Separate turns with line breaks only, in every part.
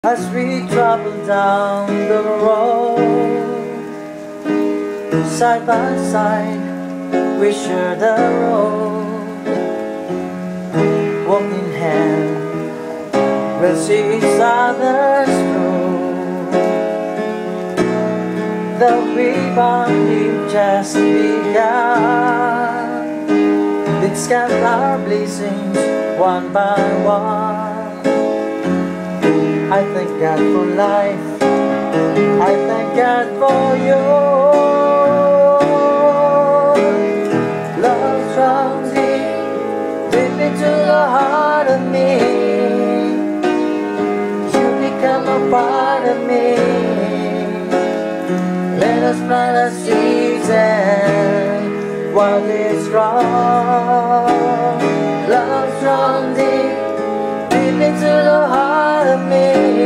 As we travel down the road, side by side, we share the road. Walking hand, we'll see each other's through. The rebounding just begun. Let's count our blessings one by one. I thank God for life, I thank God for you. Love strong deep into the heart of me. You become a part of me. Let us plant our seeds and while it's strong. Love strong deep into the heart of me.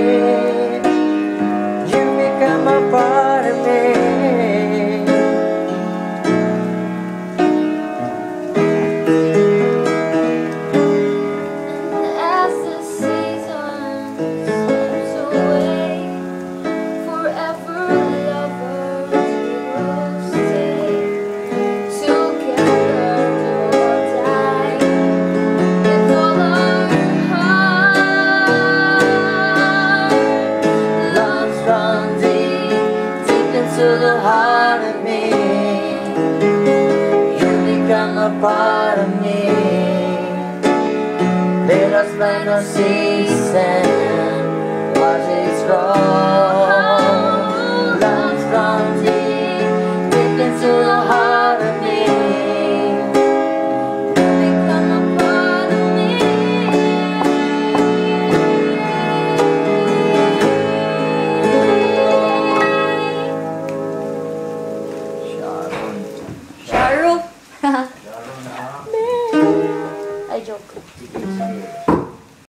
You become a part of me.
And as the season slips away, forever lovers will stay together or die. And all our
to the heart of me, you become a part of me. Let us plant our seeds and watch it grow. Love strong deep into the heart of me.
you become a part of me. Sharo. I joke.